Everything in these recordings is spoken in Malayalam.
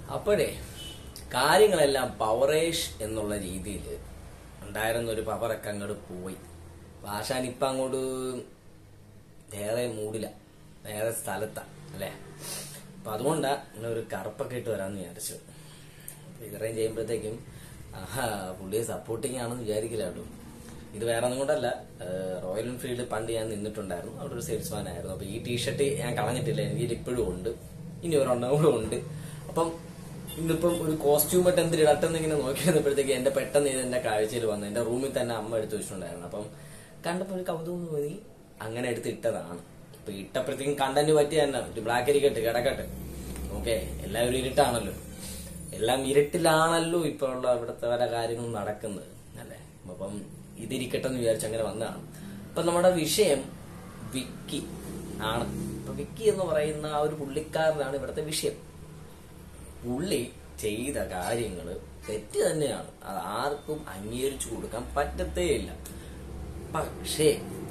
അപ്പോഴേ കാര്യങ്ങളെല്ലാം പവറേഷ് എന്നുള്ള രീതിയിൽ ഉണ്ടായിരുന്ന ഒരു പവറൊക്കെ അങ്ങോട്ട് പോയി. ആശാൻ ഇപ്പം അങ്ങോട്ട് വേറെ മൂടില്ല, വേറെ സ്ഥലത്താ അല്ലേ. അപ്പൊ അതുകൊണ്ടാ ഇങ്ങനെ ഒരു കറുപ്പൊക്കെ ഇട്ട് വരാമെന്ന് വിചാരിച്ചു. അപ്പൊ ഇത്രയും ചെയ്യുമ്പോഴത്തേക്കും പുള്ളിയെ സപ്പോർട്ടിങ് ആണെന്ന് വിചാരിക്കില്ല കേട്ടോ. ഇത് വേറെ ഒന്നും കൊണ്ടല്ല, റോയൽ എൻഫീൽഡ് പണ്ട് ഞാൻ നിന്നിട്ടുണ്ടായിരുന്നു, അവിടെ ഒരു സെയിൽസ്മാൻ ആയിരുന്നു. അപ്പൊ ഈ ടീഷർട്ട് ഞാൻ കളഞ്ഞിട്ടില്ല, എനിക്ക് ഇപ്പോഴും ഉണ്ട്, ഇനി ഒരെണ്ണം കൂടെ ഉണ്ട്. അപ്പം ഇന്നിപ്പം ഒരു കോസ്റ്റ്യൂം ആയിട്ട് എന്ത് ഇടട്ടെന്ന് ഇങ്ങനെ നോക്കി വന്നപ്പോഴത്തേക്ക് എന്റെ പെട്ടെന്ന് ഇത് എന്റെ കാഴ്ചയിൽ വന്നു. എന്റെ റൂമിൽ തന്നെ അമ്മ എടുത്ത് വെച്ചിട്ടുണ്ടായിരുന്നു. അപ്പം കണ്ടപ്പോൾ ഒരു കൗതുകം തോന്നി, അങ്ങനെ എടുത്ത് ഇട്ടതാണ്. ഇപ്പൊ ഇട്ടപ്പോഴത്തേക്കും കണ്ടന്റ് പറ്റിയ തന്നെ ഒരു ബ്ലാക്ക് അരിക്കട്ട് കിടക്കട്ടെ. ഓക്കെ, എല്ലാവരും ഇരുട്ടാണല്ലോ, എല്ലാം ഇരുട്ടിലാണല്ലോ ഇപ്പൊ ഉള്ള ഇവിടുത്തെ പല കാര്യങ്ങളും നടക്കുന്നത് അല്ലേ. അപ്പം ഇതിരിക്കട്ടെ എന്ന് വിചാരിച്ച് അങ്ങനെ വന്നതാണ്. അപ്പൊ നമ്മുടെ വിഷയം വിക്കി ആണ്. അപ്പൊ വിക്കി എന്ന് പറയുന്ന ആ ഒരു പുള്ളിക്കാരനാണ് ഇവിടുത്തെ വിഷയം. പുള്ളി ചെയ്ത കാര്യങ്ങള് തെറ്റ് തന്നെയാണ്, അത് ആർക്കും അംഗീകരിച്ചു കൊടുക്കാൻ പറ്റത്തേയില്ല. പക്ഷേ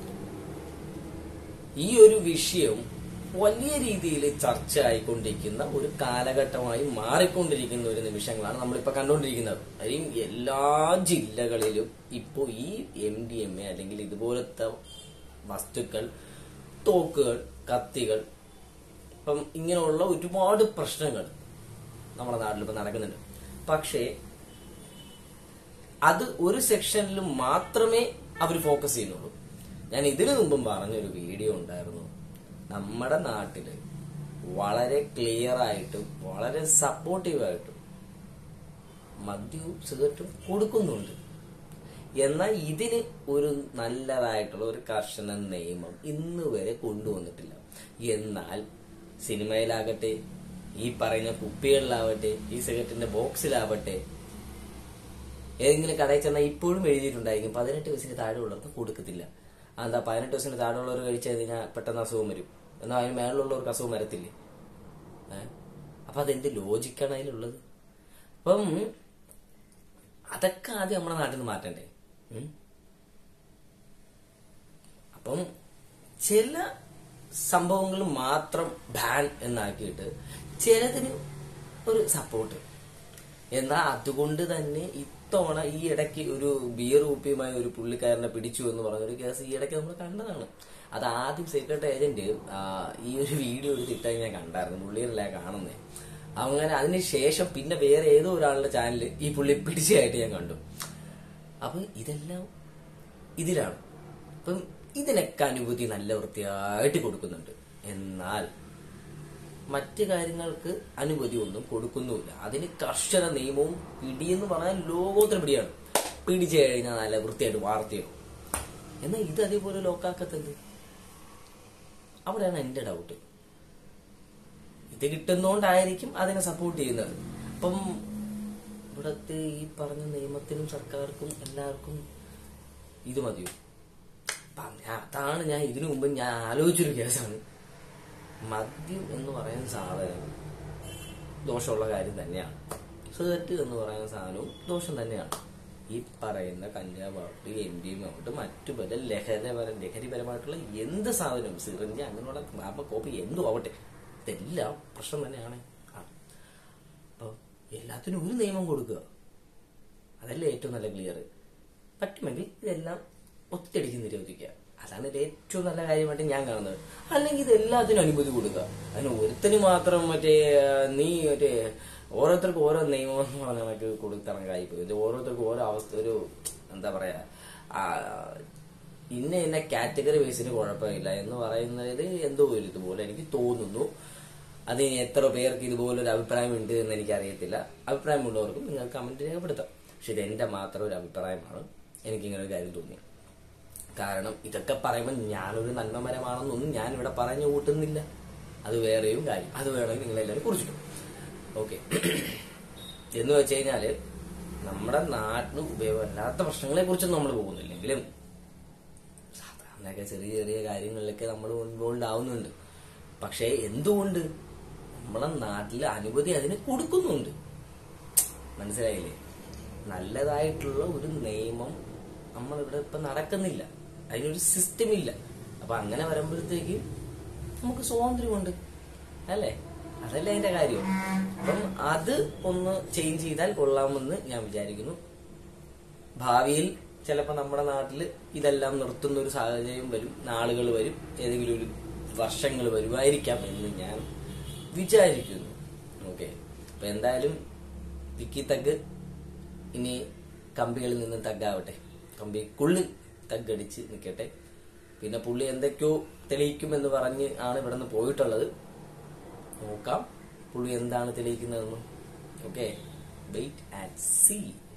ഈ ഒരു വിഷയം വലിയ രീതിയിൽ ചർച്ച ആയിക്കൊണ്ടിരിക്കുന്ന ഒരു കാലഘട്ടമായി മാറിക്കൊണ്ടിരിക്കുന്ന ഒരു നിമിഷങ്ങളാണ് നമ്മളിപ്പോ കണ്ടുകൊണ്ടിരിക്കുന്നത്. അതിലും എല്ലാ ജില്ലകളിലും ഇപ്പോ ഈ MDMA അല്ലെങ്കിൽ ഇതുപോലത്തെ വസ്തുക്കൾ, തോക്കുകൾ, കത്തികൾ, ഇപ്പം ഇങ്ങനെയുള്ള ഒരുപാട് പ്രശ്നങ്ങൾ നമ്മുടെ നാട്ടിൽ ഇപ്പൊ നടക്കുന്നുണ്ട്. പക്ഷേ അത് ഒരു സെക്ഷനിൽ മാത്രമേ അവർ ഫോക്കസ് ചെയ്യുന്നുള്ളൂ. ഞാൻ ഇതിനു മുമ്പും പറഞ്ഞൊരു വീഡിയോ ഉണ്ടായിരുന്നു, നമ്മുടെ നാട്ടില് വളരെ ക്ലിയർ ആയിട്ടും വളരെ സപ്പോർട്ടീവായിട്ടും മദ്യവും സിഗരറ്റും കൊടുക്കുന്നുണ്ട്. എന്നാൽ ഇതിന് ഒരു നല്ലതായിട്ടുള്ള ഒരു കർശന നിയമം ഇന്ന് വരെ കൊണ്ടുവന്നിട്ടില്ല. എന്നാൽ സിനിമയിലാകട്ടെ, ഈ പറയുന്ന കുപ്പികളിലാവട്ടെ, ഈ സിഗരറ്റിന്റെ ബോക്സിലാവട്ടെ, ഏതെങ്കിലും കടയിൽ ചെന്നാൽ ഇപ്പോഴും എഴുതിയിട്ടുണ്ടായിരിക്കും 18 വയസ്സിന് താഴെയുള്ളവർക്ക് കൊടുക്കത്തില്ല. എന്താ 18 വയസ്സിന് താഴെയുള്ളവർ കഴിച്ചു കഴിഞ്ഞാൽ പെട്ടെന്ന് അസുഖം വരും, എന്നാൽ അതിന് മേളിലുള്ളവർക്ക് അസുഖം വരത്തില്ലേ? അപ്പൊ അതെന്ത് ലോജിക്കാണ് അതിലുള്ളത്? അപ്പം അതൊക്കെ ആദ്യം നമ്മുടെ നാട്ടിൽ നിന്ന് മാറ്റണ്ടേ. അപ്പം ചില സംഭവങ്ങൾ മാത്രം ബാൻ എന്നാക്കിയിട്ട് ചിലതിന് ഒരു സപ്പോർട്ട്. എന്നാൽ അതുകൊണ്ട് തന്നെ ഇത്തവണ ഈ ഇടയ്ക്ക് ഒരു ബിയർ കുപ്പിയുമായി ഒരു പുള്ളിക്കാരനെ പിടിച്ചു എന്ന് പറഞ്ഞൊരു കേസ് ഈ ഇടയ്ക്ക് നമ്മൾ കണ്ടതാണ്. അത് ആദ്യം സീക്രട്ട് ഏജന്റ് ഈ ഒരു വീഡിയോ എടുത്തിട്ടായി ഞാൻ കണ്ടായിരുന്നു, പുള്ളിയല്ല കാണുന്നേ. അങ്ങനെ അതിനുശേഷം പിന്നെ വേറെ ഏതോ ഒരാളുടെ ചാനൽ ഈ പുള്ളി പിടിച്ചതായിട്ട് ഞാൻ കണ്ടു. അപ്പൊ ഇതെല്ലാം ഇതിലാണ്. അപ്പം ഇതിനൊക്കെ അനുഭൂതി നല്ല വൃത്തിയായിട്ട് കൊടുക്കുന്നുണ്ട്. എന്നാൽ മറ്റു കാര്യങ്ങൾക്ക് അനുമതി ഒന്നും കൊടുക്കുന്നുമില്ല. അതിന് കർശന നിയമവും പിടിയെന്ന് പറഞ്ഞാൽ ലോകോത്തര പിടിയാണ്. പിടിച്ചു കഴിഞ്ഞാൽ നല്ല വൃത്തിയായിട്ട് വാർത്തയോ. എന്നാൽ ഇത് അതേപോലെ ലോക്കാക്കത്തുണ്ട്. അവിടെയാണ് എന്റെ ഡൗട്ട്. ഇത് കിട്ടുന്നോണ്ടായിരിക്കും അതിനെ സപ്പോർട്ട് ചെയ്യുന്നത്. അപ്പം ഇവിടത്തെ ഈ പറഞ്ഞ നിയമത്തിനും സർക്കാർക്കും എല്ലാവർക്കും ഇത് മതിയോ? അതാണ് ഞാൻ ഇതിനു മുമ്പ് ഞാൻ ആലോചിച്ചൊരു കേസാണ്. മദ്യം എന്ന് പറയുന്ന സാധനം ദോഷമുള്ള കാര്യം തന്നെയാണ്. സിഗരറ്റ് എന്ന് പറയുന്ന സാധനവും ദോഷം തന്നെയാണ്. ഈ പറയുന്ന കഞ്ചാവ് ആവട്ടെ, MDMA ആവട്ടെ, മറ്റു പല ലഹരിപരമായിട്ടുള്ള എന്ത് സാധനവും, സിറിഞ്ച്, അങ്ങനെയുള്ള നാപ്പ കോപ്പി എന്തും ആവട്ടെ, ഇതെല്ലാം പ്രശ്നം തന്നെയാണ്. അപ്പൊ എല്ലാത്തിനും ഒരു നിയമം കൊടുക്കുക, അതല്ലേ ഏറ്റവും നല്ല ക്ലിയർ. പറ്റുമെങ്കിൽ ഇതെല്ലാം ഒറ്റയടിക്ക് നിരോധിക്കുക, അതാണ് ഏറ്റവും നല്ല കാര്യമായിട്ട് ഞാൻ കാണുന്നത്. അല്ലെങ്കിൽ ഇത് എല്ലാത്തിനും അനുമതി കൊടുക്കുക. അതിന് ഒരുത്തിന് മാത്രം മറ്റേ ഓരോരുത്തർക്കും ഓരോ നിയമം എന്ന് പറഞ്ഞാൽ മറ്റു കൊടുത്തിറങ്ങായിപ്പോയി. ഓരോരുത്തർക്കും ഓരോ അവസ്ഥ, ഒരു എന്താ പറയാ, ഇന്ന കാറ്റഗറി ബേസിന് കുഴപ്പമില്ല എന്ന് പറയുന്നത് എന്തോ ഒരു ഇതുപോലെ എനിക്ക് തോന്നുന്നു. അതിന് എത്ര പേർക്ക് ഇതുപോലൊരു അഭിപ്രായം ഉണ്ട് എന്ന് എനിക്കറിയത്തില്ല. അഭിപ്രായമുള്ളവർക്കും നിങ്ങൾ കമന്റ് രേഖപ്പെടുത്താം. പക്ഷെ ഇത് എന്റെ മാത്രം ഒരു അഭിപ്രായമാണ്. എനിക്കിങ്ങനെ ഒരു കാര്യം തോന്നി. കാരണം ഇതൊക്കെ പറയുമ്പോൾ ഞാനൊരു നന്മമരമാണെന്നൊന്നും ഞാൻ ഇവിടെ പറഞ്ഞു കൂട്ടുന്നില്ല. അത് വേറെയും കാര്യം, അത് വേണമെങ്കിൽ നിങ്ങളെല്ലാവരും കുറിച്ചിട്ടു. ഓക്കെ, എന്ന് വെച്ച് കഴിഞ്ഞാല് നമ്മുടെ നാട്ടിന് ഉപയോഗമില്ലാത്ത പ്രശ്നങ്ങളെ കുറിച്ചൊന്നും നമ്മൾ പോകുന്നില്ലെങ്കിലും സാധാരണയൊക്കെ ചെറിയ ചെറിയ കാര്യങ്ങളിലൊക്കെ നമ്മൾ ഇൻവോൾവ് ആവുന്നുണ്ട്. പക്ഷെ എന്തുകൊണ്ട് നമ്മളെ നാട്ടിൽ അനുമതി അതിന് കൊടുക്കുന്നുണ്ട്? മനസ്സിലായില്ലേ? നല്ലതായിട്ടുള്ള ഒരു നിയമം നമ്മളിവിടെ ഇപ്പൊ നടക്കുന്നില്ല, അതിനൊരു സിസ്റ്റം ഇല്ല. അപ്പൊ അങ്ങനെ വരുമ്പോഴത്തേക്ക് നമുക്ക് സ്വാതന്ത്ര്യമുണ്ട് അല്ലേ? അതല്ലേ അതിന്റെ കാര്യം. അപ്പം അത് ഒന്ന് ചേഞ്ച് ചെയ്താൽ കൊള്ളാമെന്ന് ഞാൻ വിചാരിക്കുന്നു. ഭാവിയിൽ ചിലപ്പോൾ നമ്മുടെ നാട്ടിൽ ഇതെല്ലാം നിർത്തുന്ന ഒരു സാഹചര്യം വരും, നാളുകൾ വരും, ഏതെങ്കിലും ഒരു വർഷങ്ങൾ വരുമായിരിക്കാം എന്ന് ഞാൻ വിചാരിക്കുന്നു. ഓക്കെ, അപ്പൊ എന്തായാലും വിക്കി തഗ് ഇനി കമ്പികളിൽ നിന്ന് തഗ്ഗാവട്ടെ, കമ്പിക്കുള്ളിൽ തഗ്ഗടിച്ച് നിൽക്കട്ടെ. പിന്നെ പുള്ളി എന്തൊക്കെയോ തെളിയിക്കുമെന്ന് പറഞ്ഞ് ആണ് ഇവിടെ നിന്ന് പോയിട്ടുള്ളത്. നോക്കാം പുള്ളി എന്താണ് തെളിയിക്കുന്നതെന്ന്. Okay, wait and see.